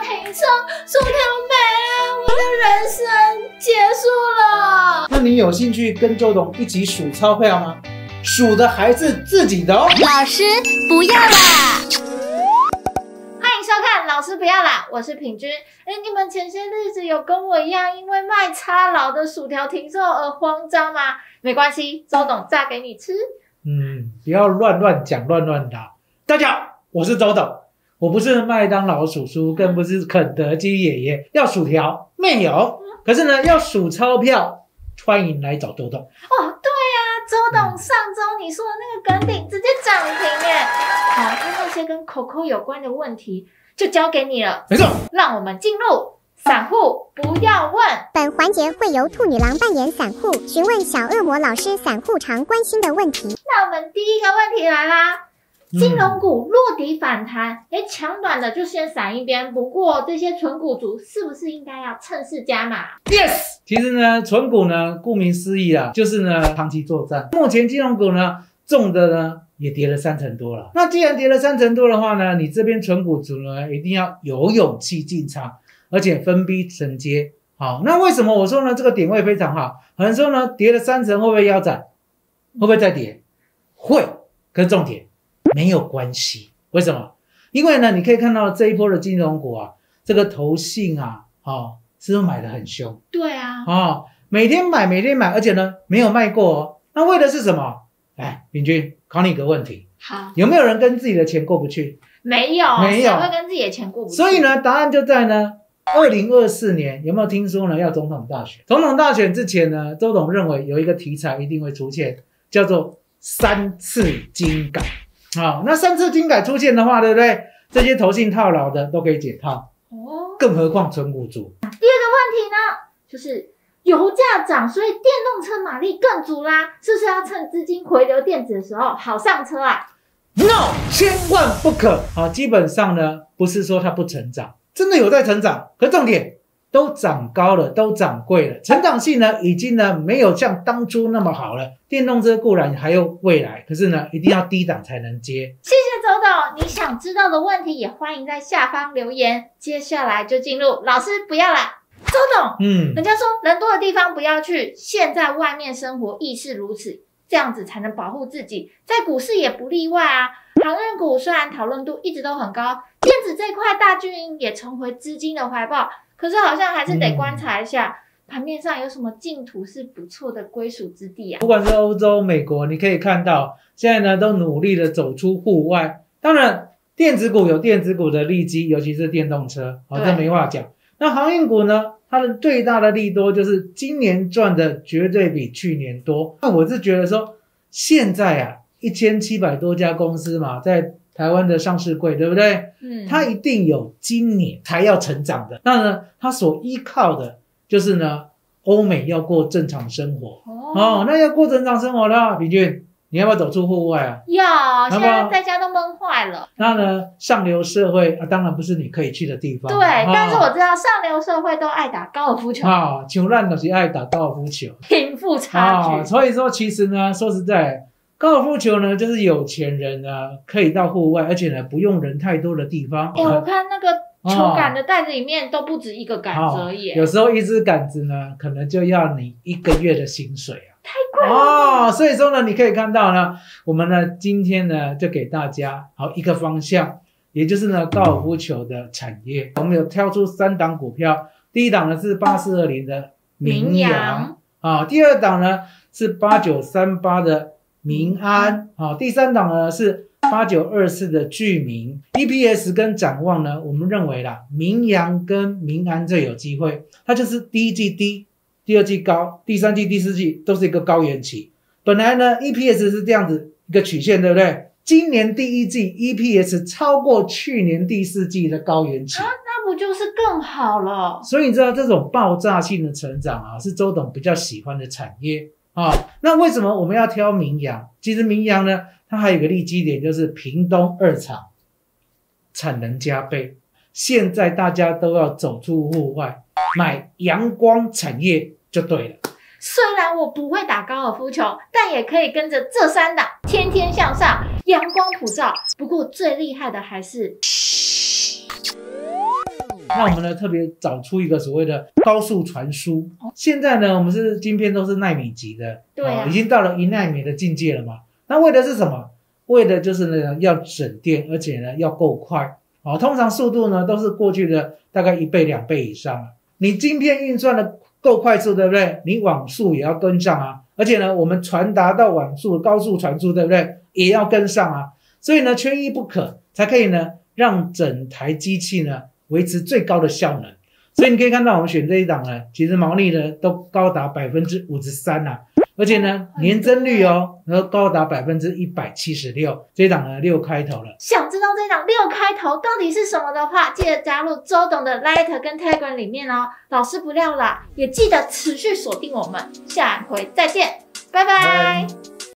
停车，薯条没了，我的人生结束了。 那你有兴趣跟周董一起数钞票吗？数的还是自己的哦。 老师不要啦！欢迎收看《老师不要啦》，我是品君。你们前些日子有跟我一样因为麦差佬的薯条停售而慌张吗？没关系，周董炸给你吃。 不要乱讲乱打。大家好，我是周董，我不是麦当劳叔叔，更不是肯德基爷爷。要薯条没有，可是呢要数钞票，欢迎来找周董。 哦，对啊，周董上周你说的那个梗顶直接涨停耶。好，那些跟 Coco 有关的问题就交给你了。 没错， 让我们进入散户不要问。 本环节会由兔女郎扮演散户，询问小恶魔老师散户常关心的问题。 那我们第一个问题来啦。金融股落底反弹，强短的就先闪一边。不过这些存股族是不是应该要趁势加码 ？Yes， 其实呢，存股呢，顾名思义啊，就是呢长期作战。目前金融股呢，重的呢也跌了30%多了。那既然跌了30%多的话呢，你这边存股族呢，一定要有勇气进场，而且分批承接。好，那为什么我说呢？这个点位非常好。有人说呢，跌了30%会不会腰斩？会不会再跌？会，可是重点。没有关系，为什么？因为呢，你可以看到这一波的金融股啊，这个投信啊，是不是买得很凶？ 对啊， 每天买，而且呢，没有卖过哦。那为的是什么？来，秉君考你一个问题， 好， 有没有人跟自己的钱过不去？ 没有，谁会跟自己的钱过不去？ 所以呢，答案就在呢，2024年有没有听说呢？要总统大选？总统大选之前呢，周董认为有一个题材一定会出现，叫做3次金改。好，那3次金改出现的话，对不对？这些投信套牢的都可以解套哦，更何况存股族。 第二个问题呢，就是油价涨，所以电动车马力更足啦，是不是要趁资金回流电子的时候好上车啊 ？No， 千万不可。好，基本上呢，不是说它不成长，真的有在成长，可重点都涨高了，都涨贵了，成长性呢已经呢没有像当初那么好了。电动车固然还有未来，可是呢一定要低档才能接。 谢谢周董，你想知道的问题也欢迎在下方留言。接下来就进入老师不要啦。周董，人家说人多的地方不要去，现在外面生活亦是如此，这样子才能保护自己，在股市也不例外啊。航运股虽然讨论度一直都很高，电子这块大军营也重回资金的怀抱，可是好像还是得观察一下，盘面上有什么净土是不错的归属之地啊。 不管是欧洲、美国，你可以看到现在呢都努力的走出户外。当然，电子股有电子股的利基，尤其是电动车，这没话讲。那航运股呢，它的最大的利多就是今年赚的绝对比去年多。那我是觉得说，现在啊，1700多家公司嘛，在台湾的上市柜，对不对？它一定有今年才要成长的。那呢，它所依靠的就是呢，欧美要过正常生活那要过正常生活的话，秉君，你要不要走出户外啊？ 要，现在在家都闷坏了。 那呢，上流社会当然不是你可以去的地方。 对，但是我知道上流社会都爱打高尔夫球像咱就是爱打高尔夫球， 贫富差距。 所以说，其实呢，说实在，高尔夫球呢，就是有钱人呢可以到户外，而且呢不用人太多的地方。 我看那个球杆的袋子里面都不止一个杆子而已。有时候一支杆子呢，可能就要你1个月的薪水啊。 太贵了所以说呢，你可以看到呢，我们呢今天呢就给大家一个方向，也就是呢高尔夫球的产业。我们有挑出3档股票，第一档呢是8420的明阳第二档呢是8938的民安第三档呢是8924的聚明。 EPS 跟展望呢，我们认为啦，明阳跟民安最有机会，它就是第一季低，第二季高，第三季第四季都是一个高原期。本来呢 EPS 是这样子一个曲线，对不对？今年第一季 EPS 超过去年第四季的高原期那不就是更好了？ 所以你知道这种爆炸性的成长是周董比较喜欢的产业那为什么我们要挑明阳？其实明阳呢，它还有一个利基点，就是屏东2厂产能加倍，现在大家都要走出户外，买阳光产业就对了。 虽然我不会打高尔夫球，但也可以跟着这3档天天向上，阳光普照。不过最厉害的还是那我们呢特别找出一个所谓的高速传输。现在呢，我们是晶片都是奈米级的， 对啊， 已经到了1奈米的境界了嘛。那为的是什么？为的就是呢要省电，而且呢要够快。通常速度呢都是过去的大概1倍2倍以上啊。你晶片运算的够快速，对不对？你网速也要跟上啊。而且呢，我们传达到网速高速传输，对不对？也要跟上啊。所以呢，缺一不可，才可以呢让整台机器呢维持最高的效能。所以你可以看到我们选这一档呢，其实毛利呢都高达 53% 啊。而且呢，年增率高达 176%， 这一档呢6开头了。 想知道这一档6开头到底是什么的话，记得加入周董的 Light 跟 Telegram 里面哦。老师不料啦，也记得持续锁定我们，下回再见，拜拜。